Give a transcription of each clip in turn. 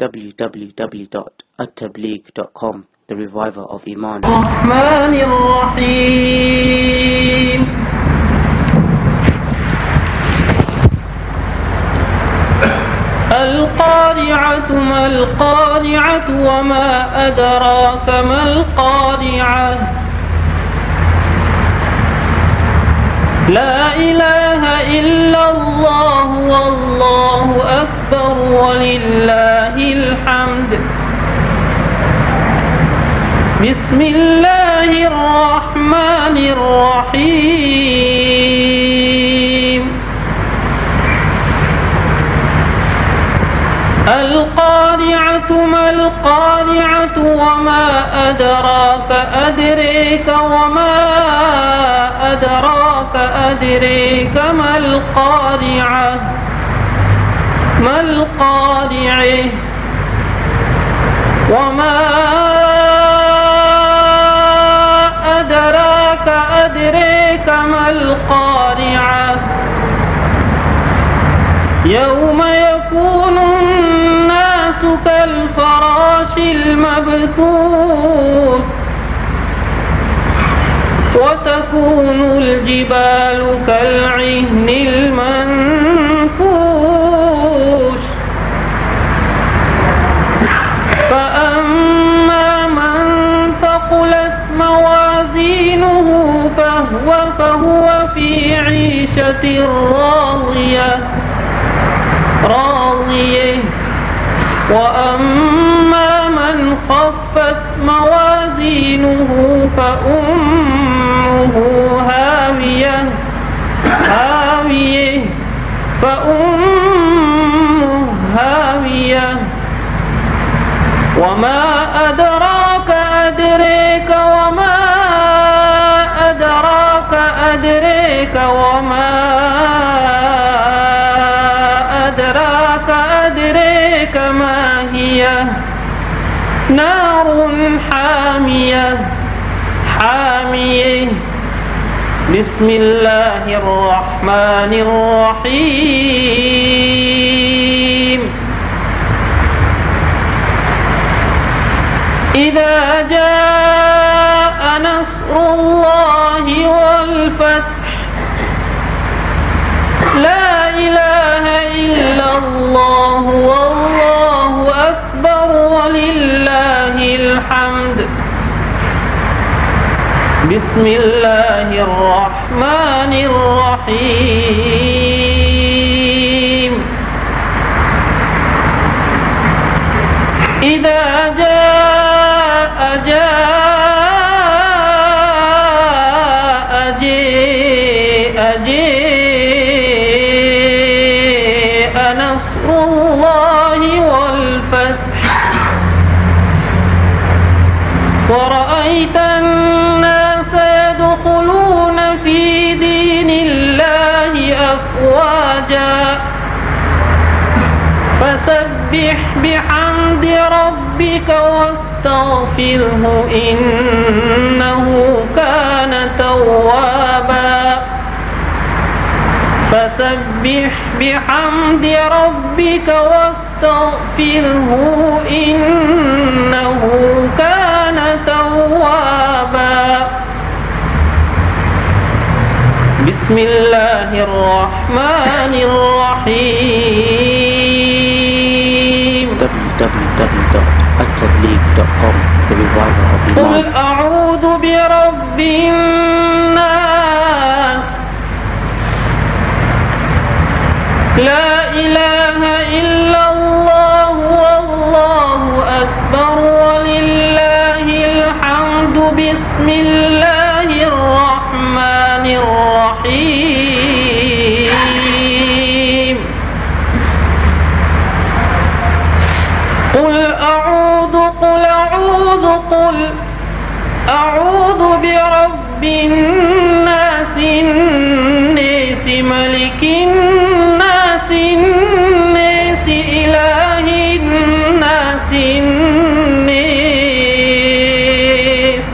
www.attableek.com, the reviver of Iman. الرحمن الرحيم. القارعة ما القارعة وما أدراك ما القارعة. لا إله إلا الله والله أكبر ولله الحمد. بسم الله الرحمن الرحيم. القارعة ما القارعة وما أدراك أدريك وما أدراك أدريك ما القارعة. ما القارعة وما أدراك أدريك ما القارعة. يوم يكون الناس كالفراش المبثوث وتكون الجبال كالعهن المنفوش. فأما من ثقلت موازينه فهو في عيشة راضية. وأما من خفت موازينه فأمه هاوية. وما أدراك أدريك وما أدراك أدريك وما أدراك أدريك ما هي نار حامية. بسم الله الرحمن الرحيم. إذا جاء نصر الله والفتح لا إله إلا الله والله أكبر ولله الحمد. بسم الله الرحمن الرحيم. إذا جاء نصر الله والفتح ورأيت الناس يدخلون في دين الله أفواجا فسبح بحمد ربك واستغفره إنه كان توابا. فسبح بحمد ربك واستغفره إنه كان توابا. بسم الله الرحمن الرحيم. www.attableek.com, the reviver of Iman. قل أعوذ برب الناس لا إله إلا الله والله أكبر ولله الحمد. بسم الله الرحمن الرحيم. قل أعوذ برب الناس الناس ملك الناس الناس إله الناس الناس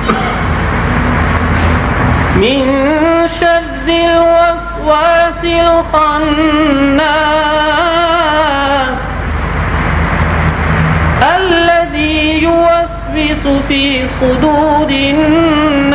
من شر الوسواس الخناس يوسوس في صدور الناس